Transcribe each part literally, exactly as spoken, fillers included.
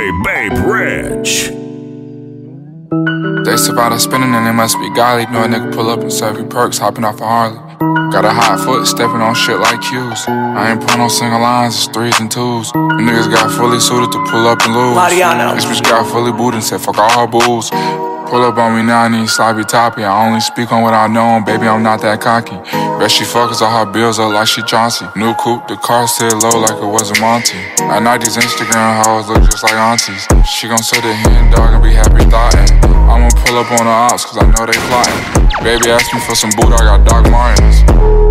J Babe Rich. They survived spinning and it must be golly. Know a nigga pull up and serve you perks, hopping off a Harley. Got a hot foot, stepping on shit like cues. I ain't put no single lines, it's threes and twos. The niggas got fully suited to pull up and lose. Mariano. This bitch got fully booted and said fuck all her booze. Pull up on me now, I need sloppy toppy. I only speak on what I know, and baby, I'm not that cocky. Bet she fuckers all her bills up like she Chauncey. New coupe, the car sit low like it wasn't Monty. At night, these Instagram hoes look just like aunties. She gon' sit the hen dog and be happy thoughtin'. I'ma pull up on the ops, cause I know they plotting. Baby asked me for some boot, I got Doc Martens.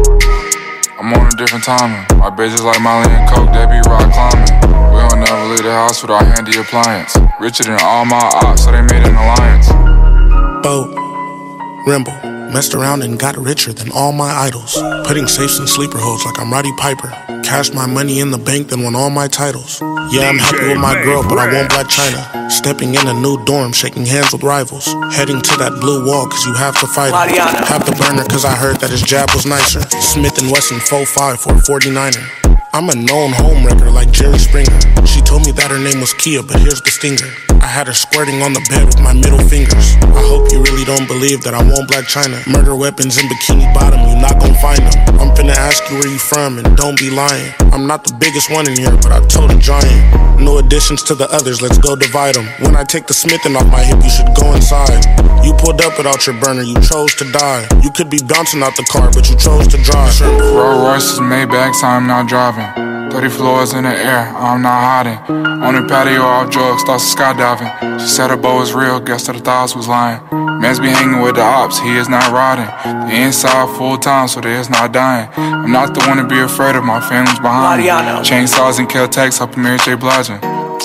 I'm on a different timing. My bitches like Molly and Coke, they be rock climbing. We don't never leave the house with our handy appliance. Richer than all my ops, so they made an alliance. Boat, Rimble, messed around and got richer than all my idols. Putting safes in sleeper holes like I'm Roddy Piper. Cashed my money in the bank, then won all my titles. Yeah, I'm happy with my girl, but I won't Black China. Stepping in a new dorm, shaking hands with rivals. Heading to that blue wall, cause you have to fight it. Have the burner, cause I heard that his jab was nicer. Smith and Wesson four five for a forty-niner. I'm a known home wrecker like Jerry Springer. She told me that her name was Kia, but here's the stinger. I had her squirting on the bed with my middle fingers. I hope you really don't believe that I won't Black China. Murder weapons in Bikini Bottom, you not gon' find them. I'm finna ask you where you from and don't be lying. I'm not the biggest one in here, but I told a giant. No additions to the others, let's go divide them. When I take the Smithin' off my hip, you should go inside. You pulled up without your burner, you chose to die. You could be bouncing out the car, but you chose to drive. Rolls Royces, Maybachs, I'm not driving. thirty floors in the air, I'm not hiding. On the patio off drugs, starts skydiving. She said her bow was real, guess that the thighs was lying. Mans be hanging with the ops, he is not riding. The inside full time, so there is not dying. I'm not the one to be afraid of, my family's behind me. Chainsaws and Kel-Tex, helping Mary J. Blige.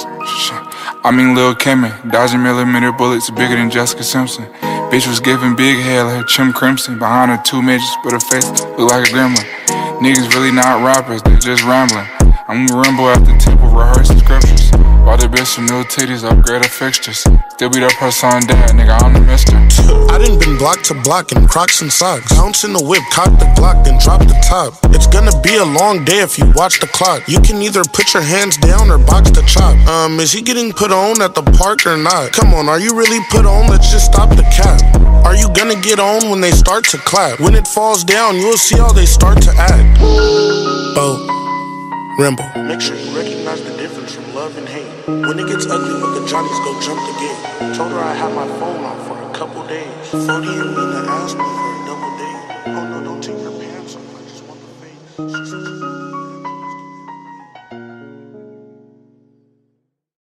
I mean Lil' Kimmy, dodging millimeter bullets bigger than Jessica Simpson. Bitch was giving big head like her Chim Crimson. Behind her two midgets, but her face look like a gremlin. Niggas really not rappers, they just rambling. I'm gonna ramble at the tip of rehearsing scriptures. Bought the bitch some new titties, upgrade her fixtures. Still beat up her son dad, nigga, I'm the mister. I done been block to block in Crocs and socks. Bounce in the whip, cock the Glock, then drop the top. It's gonna be a long day if you watch the clock. You can either put your hands down or box the chop. Um, is he getting put on at the park or not? Come on, are you really put on? Let's just stop the cap. Are you gonna get on when they start to clap? When it falls down, you'll see how they start to act. Boat, Rimble. Make sure you recognize the difference from love and hate. When it gets ugly, look at Johnny's go jump the gate. Told her I had my phone off for a couple days. forty and Lena asked me for a double date. Oh no, don't take your pants off, I just want the face.